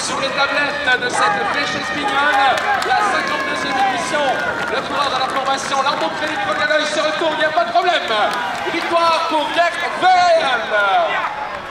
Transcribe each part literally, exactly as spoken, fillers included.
sur les tablettes de cette Pêche Espignole, la cinquante-deuxième édition. Le coureur de la formation, l'arbre de crédit Coca-Cola se retourne, il n'y a pas de problème. Victoire pour Gert Verheyen.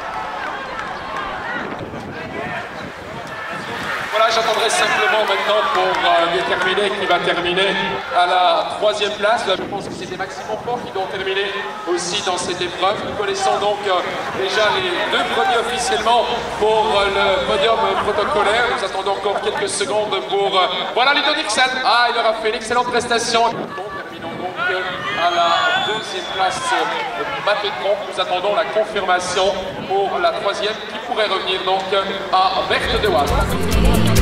Voilà, j'attendrai simplement maintenant pour euh, déterminer qui va terminer à la troisième place. Je pense que c'était Maxime Monfort qui doit terminer aussi dans cette épreuve. Nous connaissons donc euh, déjà les deux premiers officiellement pour euh, le podium protocolaire. Nous attendons encore quelques secondes pour... Euh, voilà Ludo Dixon. Ah, il aura fait une excellente prestation. Terminons donc euh, à la deuxième place euh, Mappé de Comte. Nous attendons la confirmation pour la troisième qui pourrait revenir donc à Berthe de Waal.